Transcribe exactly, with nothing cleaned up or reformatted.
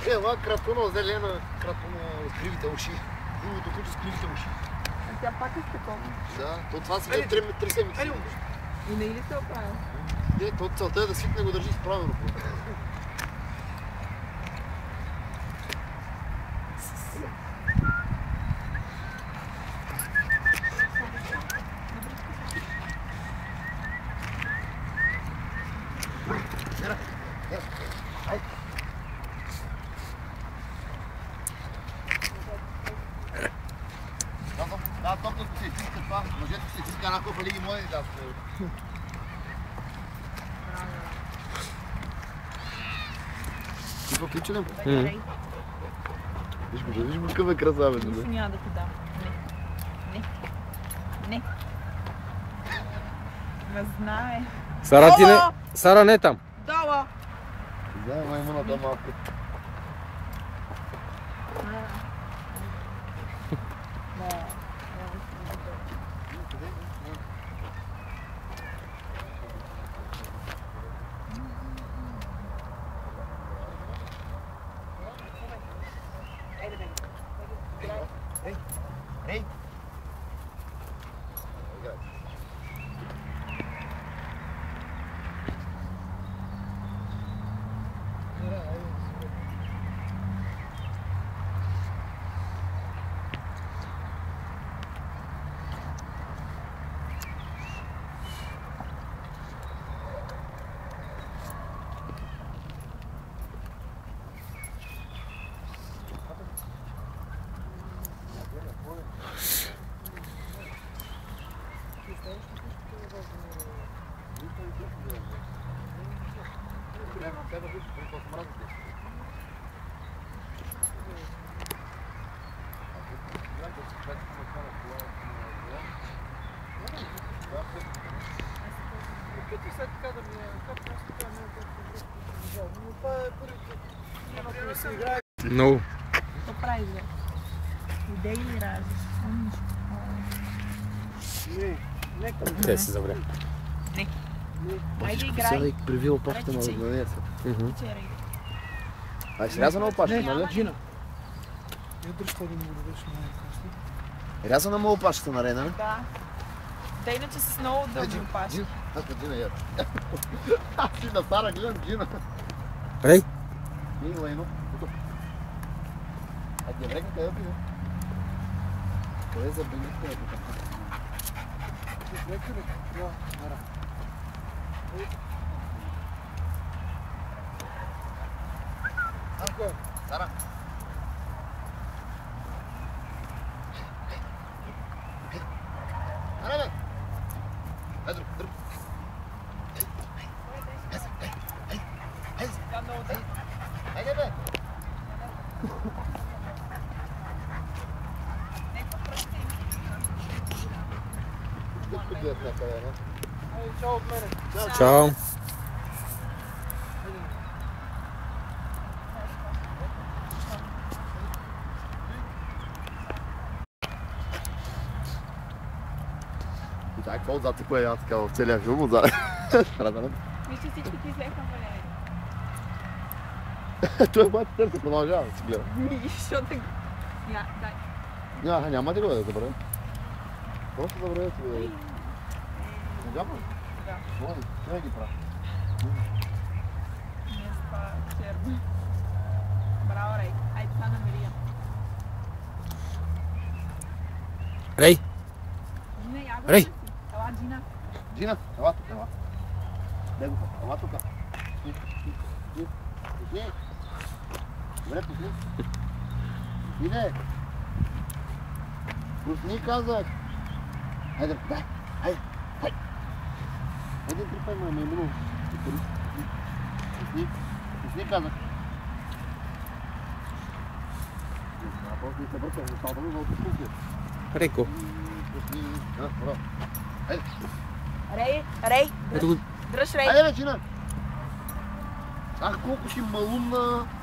Ела крапуно зелена, крапуно с кривите уши. Другото куче с кривите уши. А тя пак е с такова. Да, то това си гледа три седмици. И не ли се оправя? Не, то целта е да свикне го държи справено. Да, топно се изтиска това. Мъжето се изтиска една купа лиги мои да се... Ти по-клича ли? Виж го, виж го какъв е красавец. Нищо няма да ти дам. Не. Не. Не. Ма знае. Сара ти не... Сара не е там. Долу! Знае маймуната малко. Ей! Много. Какво прави бе? Идеи ли разиш? Не, не. Те се завря. Не. Айде играй. Привил опашка на нея. Вчерай. Ай, си рязана опашка, нали? Джина. Я дръжта да му дадеш най-късно. Рязана му опашката на Рена? Да. Да, иначе с много дълги опашки. Аз на Джина я. Аз си на Сара гледам Джина. Рей? Не, Лейно. А ти врекна къде били? Къде за бенитка е тук? Ти врекна ли? Да, мара. Анко! Сара! Ара бе! Ай, друг, друг! Айде бе! Чао от мене. Чао. И така, какво отзад кое е така в целия филм отзад? Вижте всички ти взеха валяри. Той е моят търка, продължава да си гледа. Защото... Я, дай. Няма, няма да го да забравя. Просто забравя си да... Няма? Да. Моли, това ги прави. Не спа черно. Браво, Рей. Айде това на Мария. Рей! Джина, я го Рей! си. Ела, Джина. Джина, ела тук, ела. Дай го, ела тук. Пусни, пусни, пусни. Добре, пусни. Иде. Пусни, казах. Хайде, дай, хайде, хайде. Хайде, трипай ме, маймуно. Пусни, пусни, казах. Просто не се въртам, не става да отпусни. Рейко. Пусни, а, браво. Хайде. Рей, Рей. Ето го. Дръж, Рей. Хайде, бе, Джина. Ах, колко си малумна.